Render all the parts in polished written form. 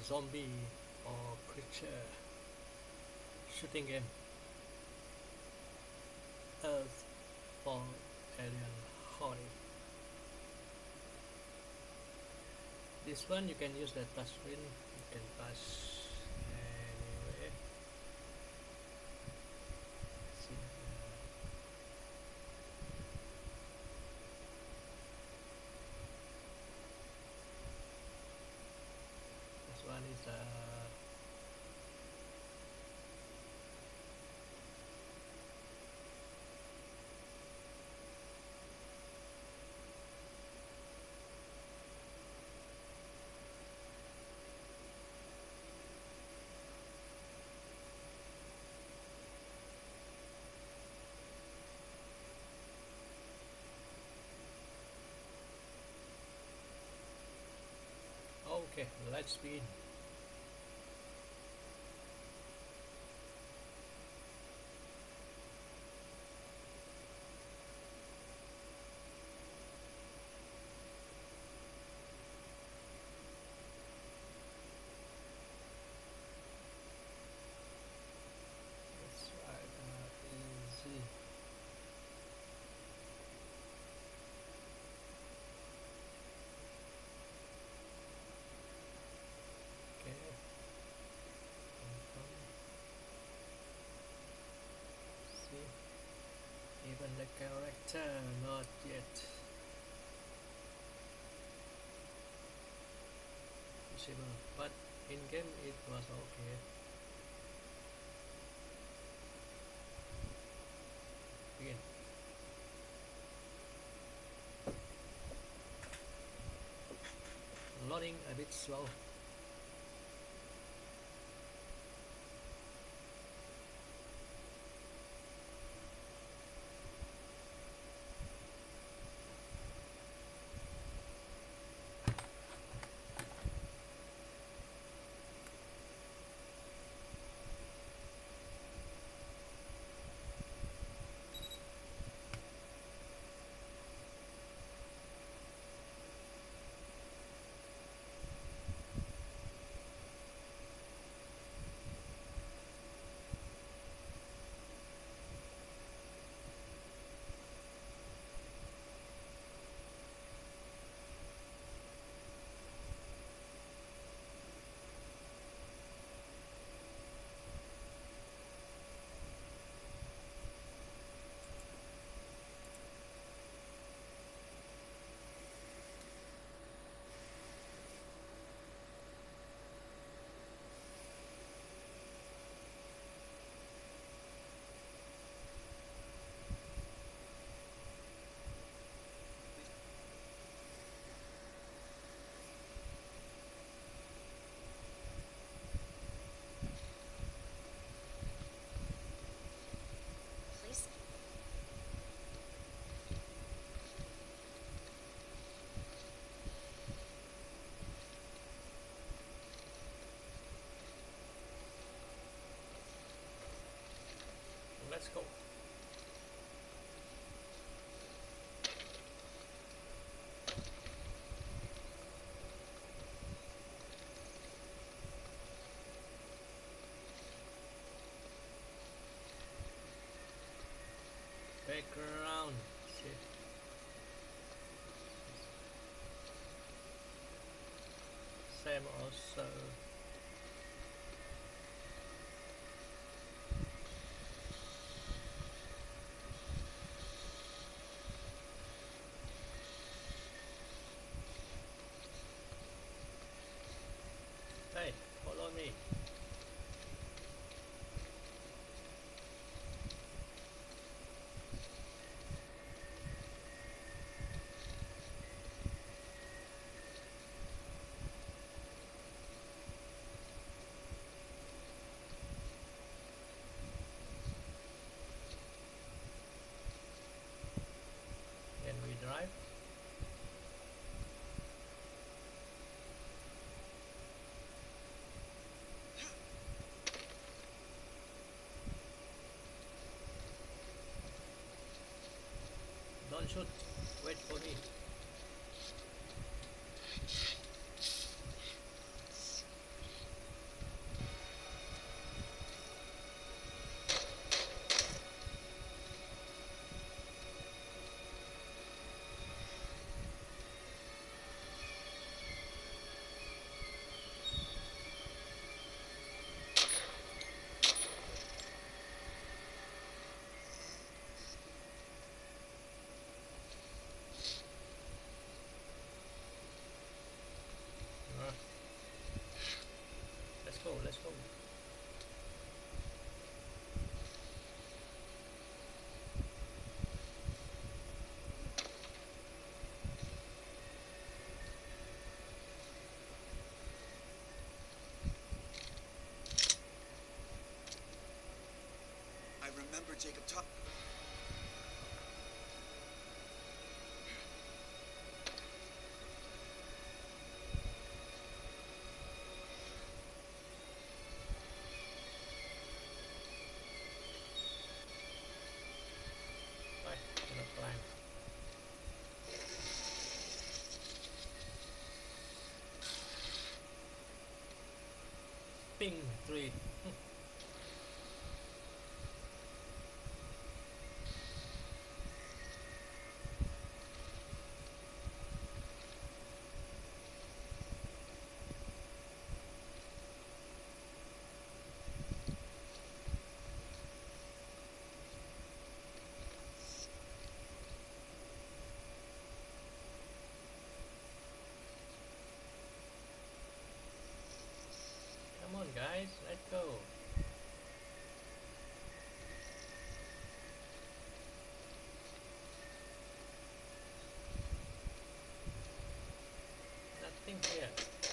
zombie or creature shooting game. Earth for alien horny. This one you can use the touch screen. You can touch anyway. See, this one is okay. Let's begin. Let's try easy. Okay. Confirm. See, even the character not yet visible, but in game it was okay. Begin. Loading a bit slow. Please. Let's go. Background. Shit. Same also. Hey, follow me. Can we drive? Don't shoot. Wait for me. Jacob talk. Bye. Do not climb. Ping 3. Come on guys, let's go. Nothing here.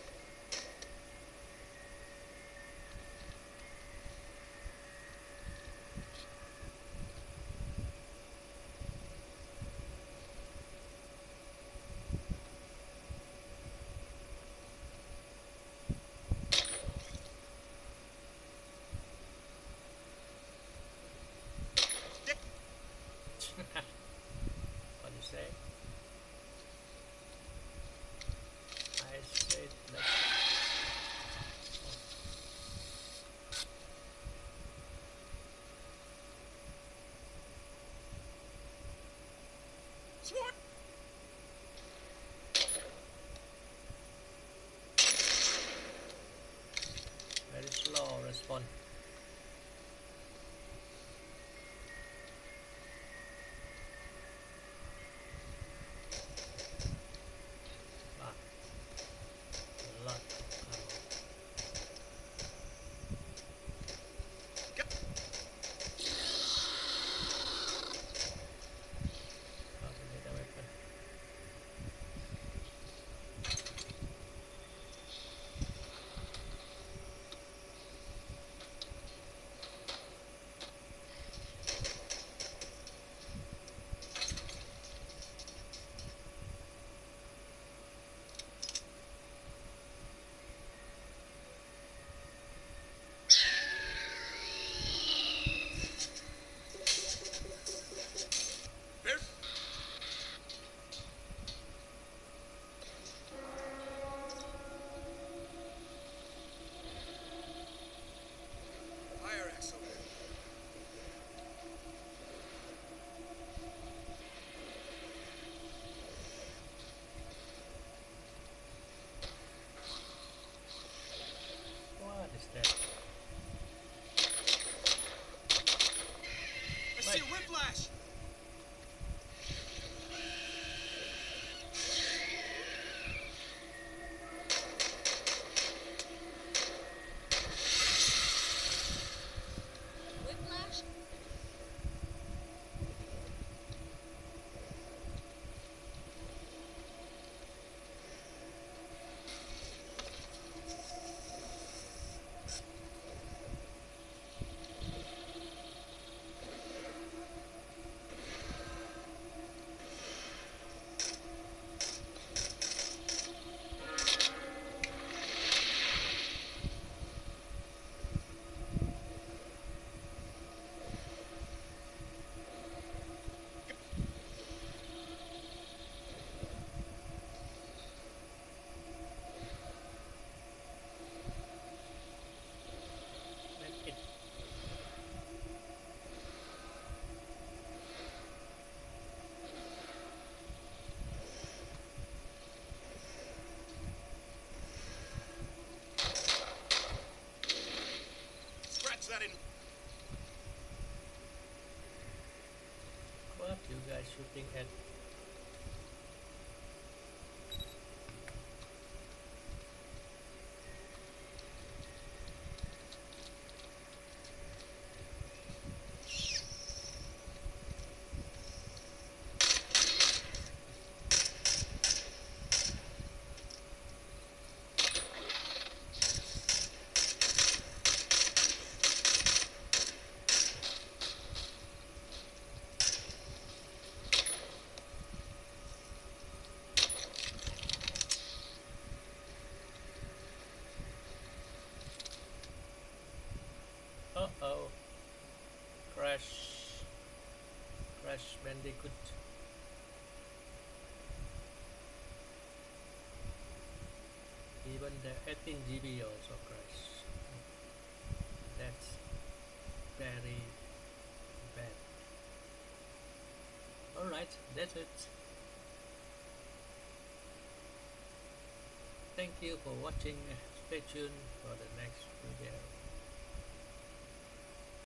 What do you say? I said let's. Swarm. Very slow response. Ah, a lot of ammo. Probably need a weapon. Bear. Fire axe over there. What is that? I see a whiplash. Whiplash? Make it. Scratch that in. What you guys shooting at? Uh-oh. Crash. Crash Bandicoot. Even the 18 GB also crash. That's very bad. Alright, that's it. Thank you for watching. Stay tuned for the next video.